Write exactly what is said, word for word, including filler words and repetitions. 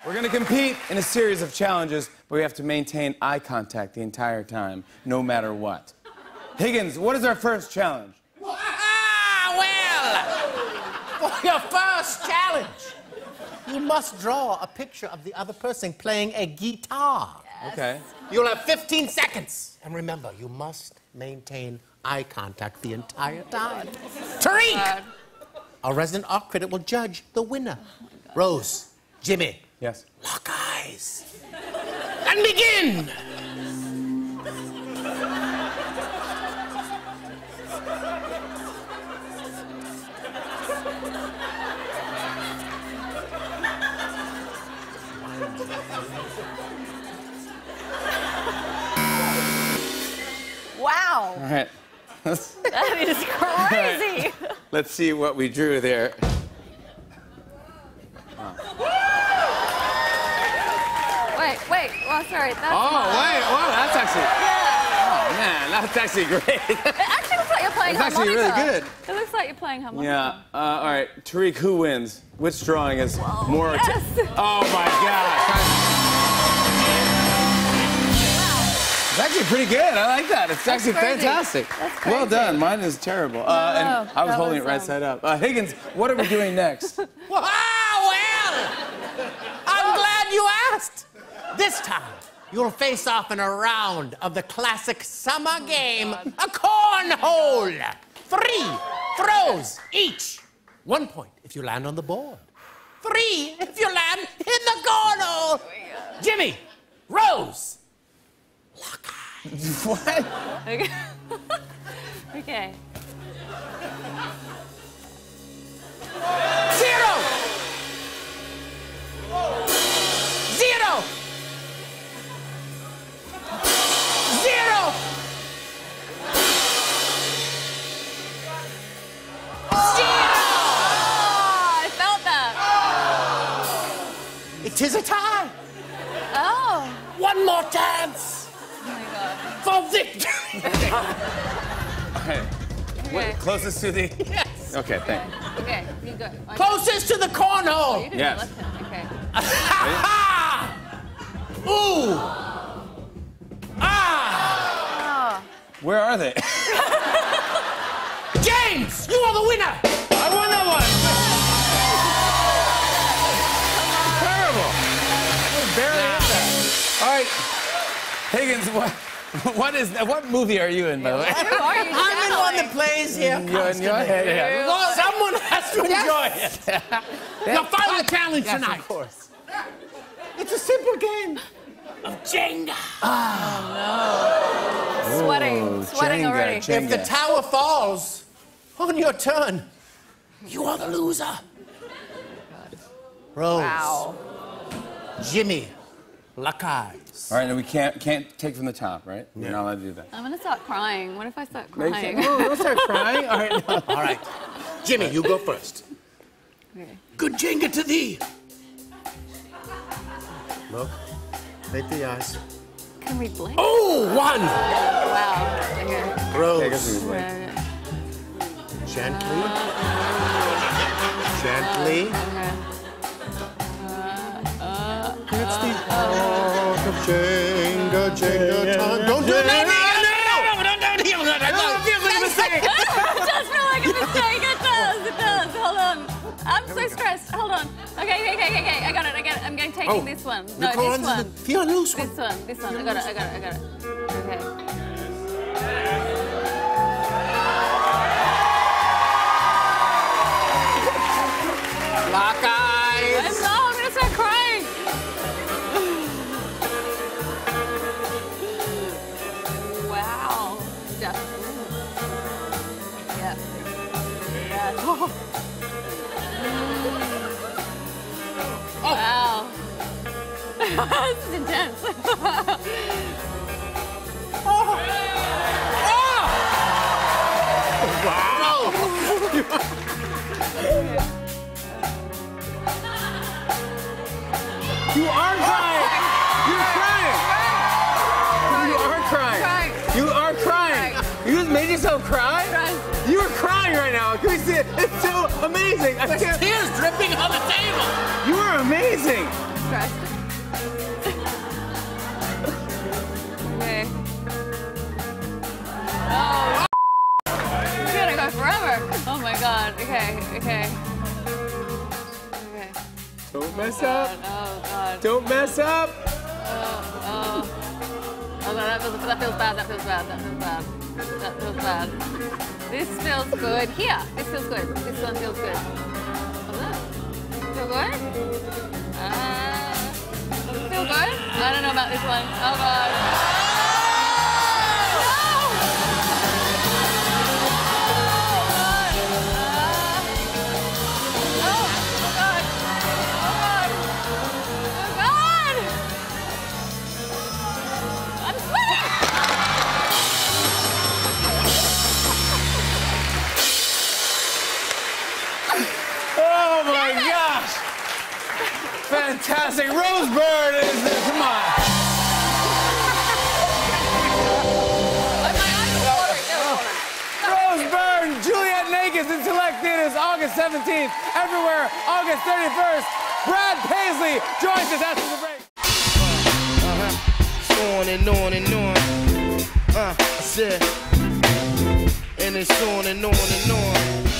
We're going to compete in a series of challenges, but we have to maintain eye contact the entire time, no matter what. Higgins, what is our first challenge? Ah, well, for your first challenge, you must draw a picture of the other person playing a guitar. Yes. Okay. You'll have fifteen seconds. And remember, you must maintain eye contact the entire time. Tariq! Our resident art critic will judge the winner. Oh Rose, Jimmy. Yes. Lock eyes. And begin! Wow. All right. That is crazy. Let's see what we drew there. Wait, wait. Well, sorry. That's Oh, not... wait. Wow, that's actually... Yeah. Oh, man, that's actually great. It actually looks like you're playing It's actually harmonica. really good. It looks like you're playing harmonica. Yeah. Uh, all right. Tariq, who wins? Which drawing is Whoa, more... yes. Oh, my gosh. It's actually pretty good. I like that. It's That's actually crazy. fantastic. That's crazy. Well done. Mine is terrible. Uh, No, and I was that holding was, it right um, side up. Uh, Higgins, what are we doing next? Wow, well! I'm glad you asked. This time, you'll face off in a round of the classic summer game, a cornhole. Three throws each. One point if you land on the board. Three if you land in the cornhole. Jimmy, Rose, lock eyes. What? Okay. Okay. Zero! Zero! Zero! Zero! Oh, I felt that. It is a tie. Oh. One more chance Oh my god. for victory. Okay. Okay. Closest to the... Yes. Okay, thank you. Okay. You go. Okay. Closest to the You cornhole. did Yes. left hand. Okay. Ooh. Ah. Oh. Where are they? James, you are the winner. I won that one! Terrible. All right. Higgins, what, what is what movie are you in, by the way? Who are you I'm in one that channeling? plays here. You're in your head, yeah. Well, someone has to enjoy it. Your final challenge Yes, tonight. of course. It's a simple game of Jenga. Sweating. Ooh, Sweating Jenga, already. Jenga. If the tower falls on your turn, you are the loser. Rose. Wow. Jimmy. Lock eyes. All right, and we can't can't take from the top, right? You're not allowed to do that. I'm gonna start crying. What if I start Maybe crying? say, oh, don't start crying. All right. No. All right. Jimmy, you go first. Okay. Good Jenga to thee. Look. Make the eyes. Can we blink? Oh, one. Wow. Okay. Okay, I guess we Rose. can wait. Yeah, Gently. Gently. okay. It's the art of Jenga, Jenga time. Don't do it, baby! No, no, no, no, no, no, no, no. It does feel like a mistake. It does. It does. Hold on. I'm so stressed. Hold on. Okay, okay, okay, okay. I got it. I got it. I'm going taking Oh, this one. You No, go on this to one. the feel loose one. This one. This one. I got it. I got it. I got it. Okay. Lock I'm eyes. no, I'm gonna start crying. Wow. Yeah. Yeah. Yeah. Oh. Wow. This is intense. Wow. You are crying. You're crying. You are crying. Crying. You are crying. You just made yourself cry. Crying. You are crying right now. Can we see it? It's so amazing. I There's can't. tears dripping on the table. You are amazing. stressed. Okay. Oh. It's gonna go forever. Oh my god. Okay, okay. Okay. Don't mess Oh up. god. Oh god. Don't mess up. Oh, oh. Oh god, that feels, that feels bad, that feels bad, that feels bad. That feels bad. This feels good. Here, this feels good. This one feels good. What's that? Feel good? Uh, does it feel good? I don't know about this one. Oh god. Oh! No! Oh god. Oh god. Oh god. I'm sweating! Oh my gosh! Fantastic. Rosebird is there. Come on. My eyes are watering. They're watering. Rosebird, Juliet Naked in Select Theaters August seventeenth. Everywhere, August thirty-first. Brad Paisley joins us after the break. Uh-huh. On and on and on. Uh, I said, and it's on and on and on.